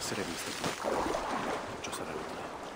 essere visti. Ciò sarà utile.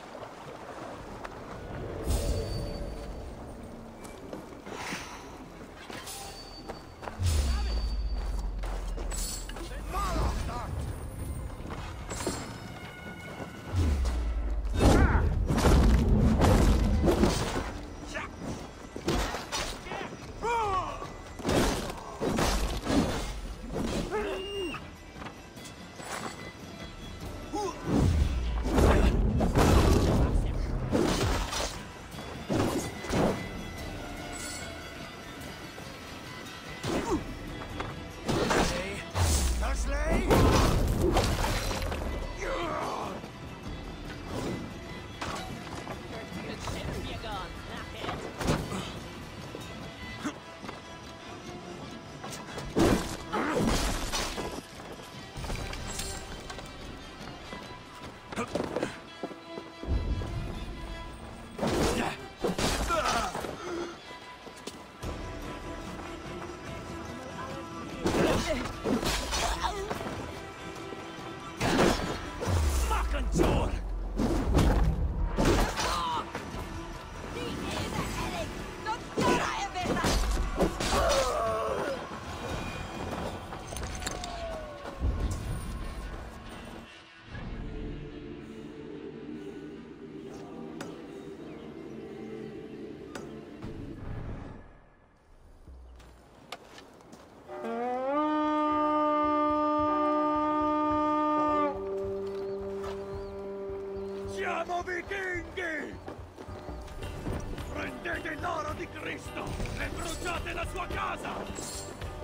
Siamo vichinghi! Prendete l'oro di Cristo e bruciate la sua casa!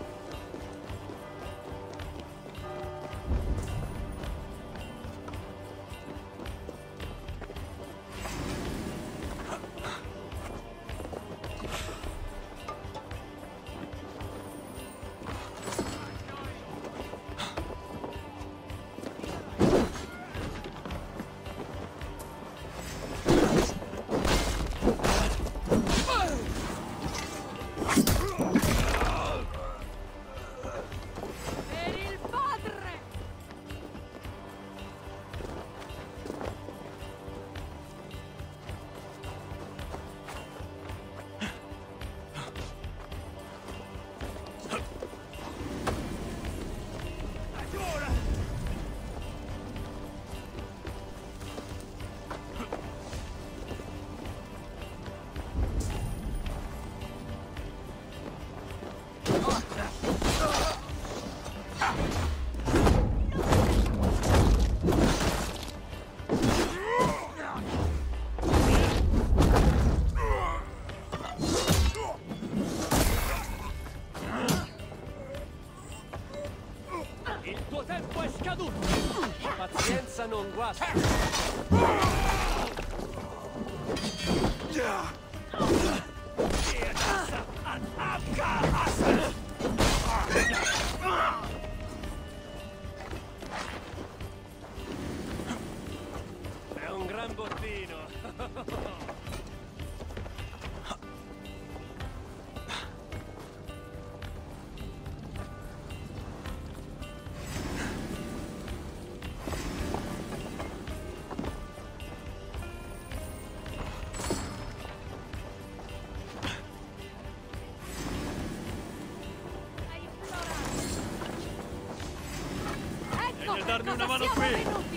Il tuo tempo è scaduto! Pazienza non guasta! È un gran bottino! Devi darmi una mano qui!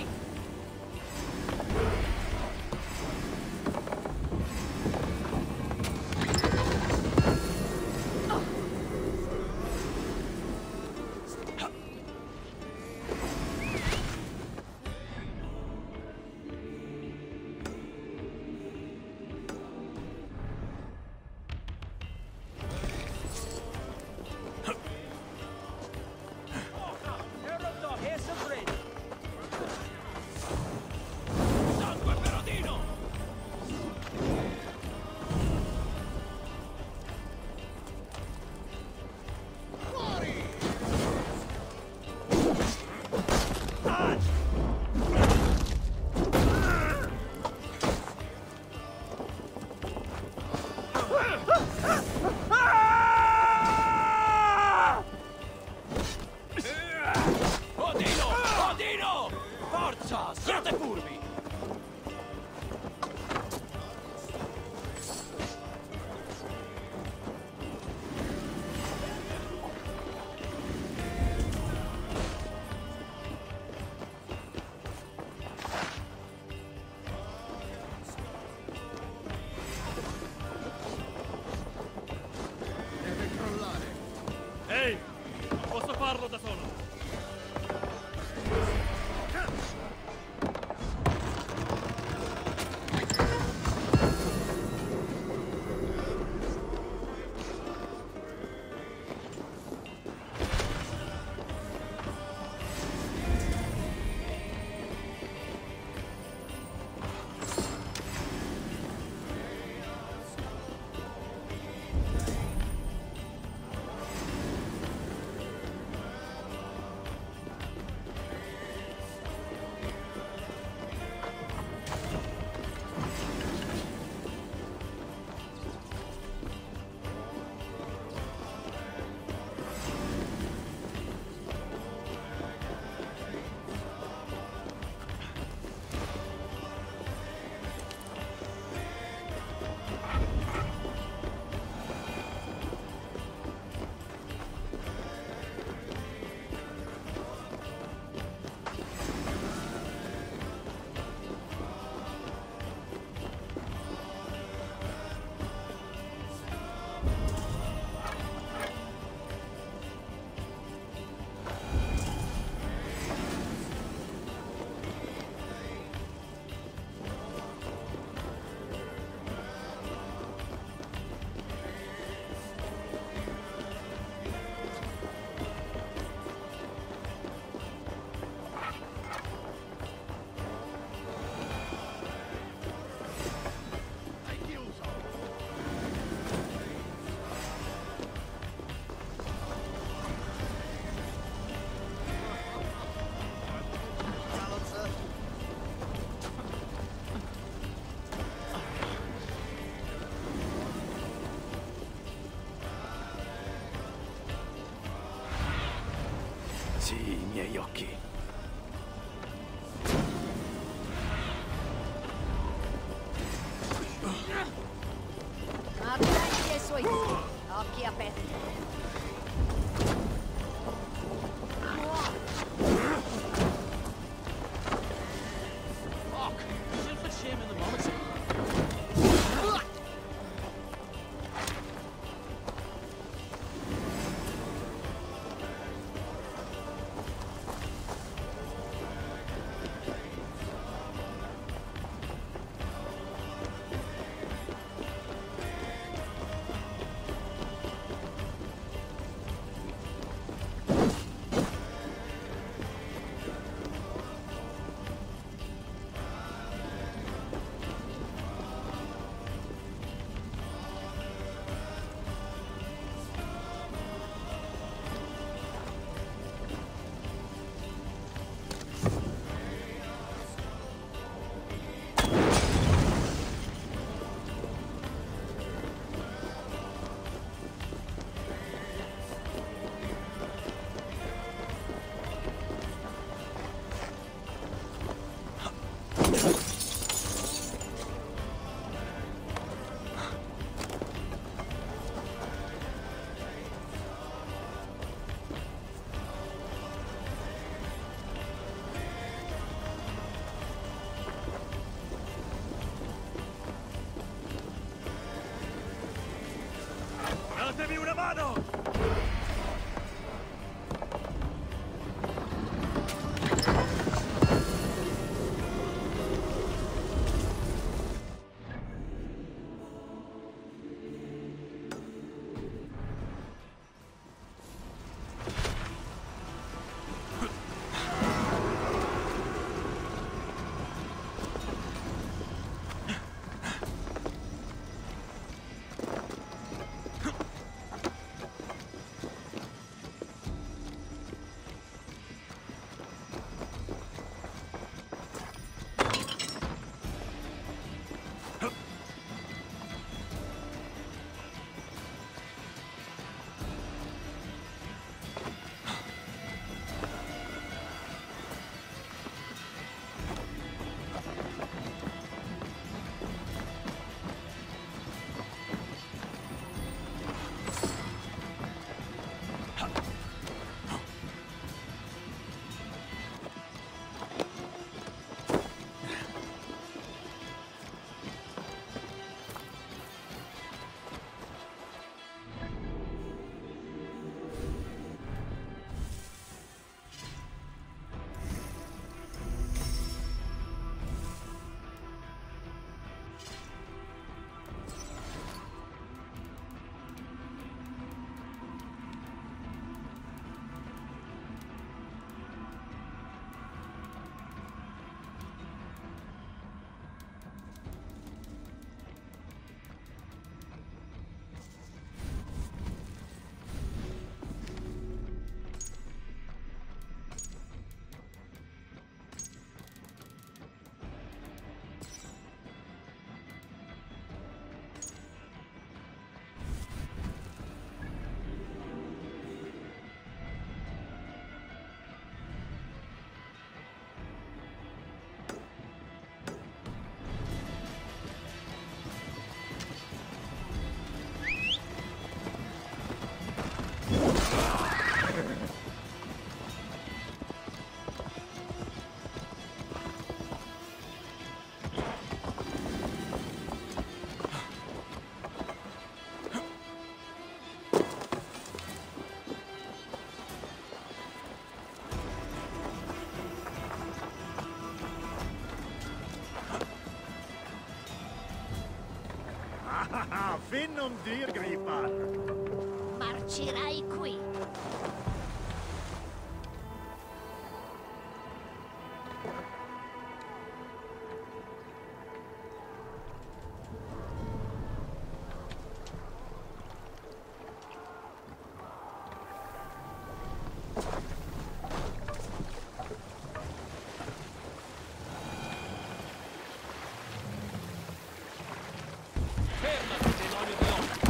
già, siate furbi! Deve crollare. Ehi! Non posso farlo da solo! Sì, i miei occhi. Attenti ai suoi tiri. Occhi aperti. Fuck! Should put shame in the moment. Datemi una mano! Fin non dir gripar. Marcirai qui. Fermati, demonio di Loki!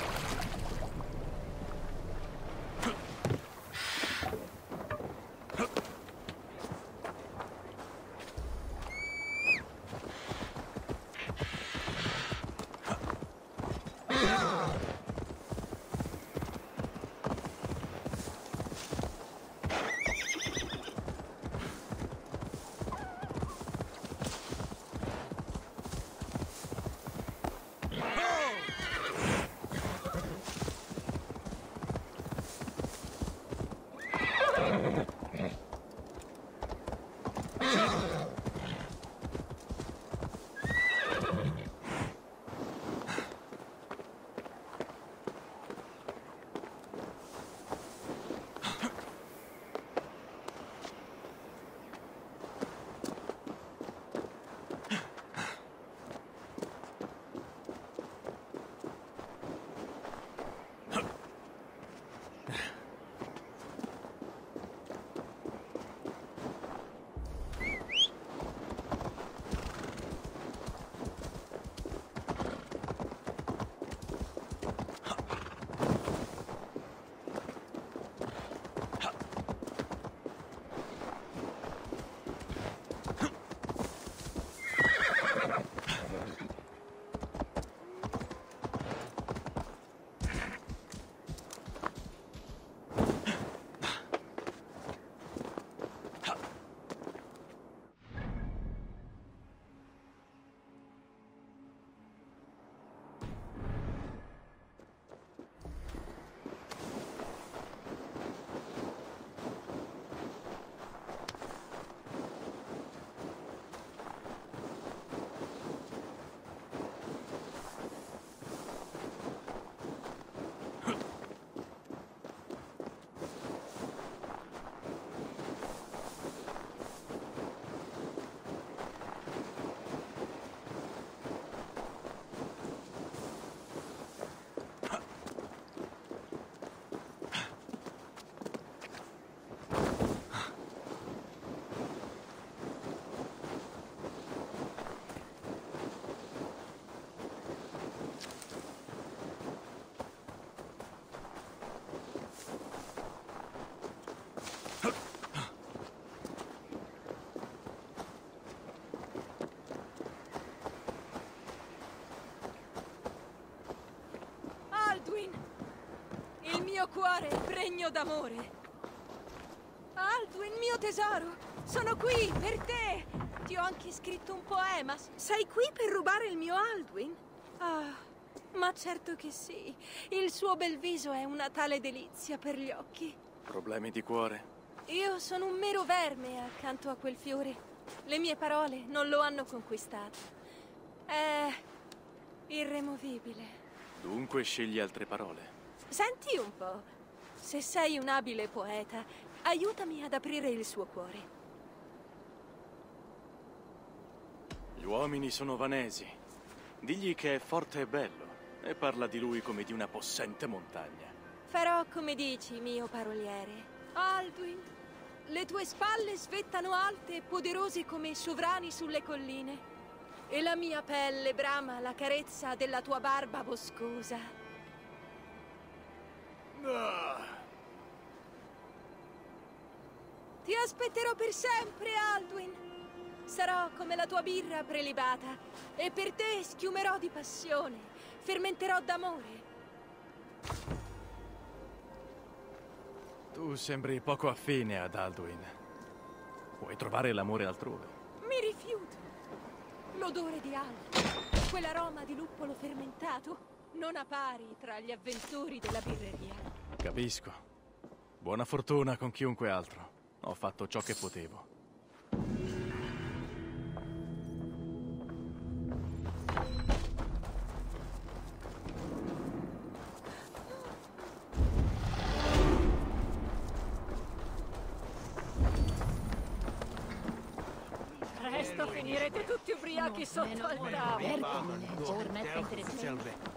Alduin! Il mio cuore è pregno d'amore. Alduin, mio tesoro, sono qui per te! Ti ho anche scritto un poema. Sei qui per rubare il mio Alduin? Ah, ma certo che sì. Il suo bel viso è una tale delizia per gli occhi. Problemi di cuore? Io sono un mero verme accanto a quel fiore. Le mie parole non lo hanno conquistato. È irremovibile. Dunque scegli altre parole. Senti un po'. Se sei un abile poeta, aiutami ad aprire il suo cuore. Gli uomini sono vanesi. Digli che è forte e bello e parla di lui come di una possente montagna. Farò come dici, mio paroliere. Alduin, le tue spalle svettano alte e poderose come sovrani sulle colline. E la mia pelle brama la carezza della tua barba boscosa. Ti aspetterò per sempre, Alduin. Sarò come la tua birra prelibata e per te schiumerò di passione, fermenterò d'amore. Tu sembri poco affine ad Alduin. Puoi trovare l'amore altrove. Mi rifiuto. L'odore di alto, quell'aroma di luppolo fermentato, non ha pari tra gli avventori della birreria. Capisco. Buona fortuna con chiunque altro. Ho fatto ciò che potevo. Presto finirete tutti ubriachi sotto al tavolo. Leggermente interessante.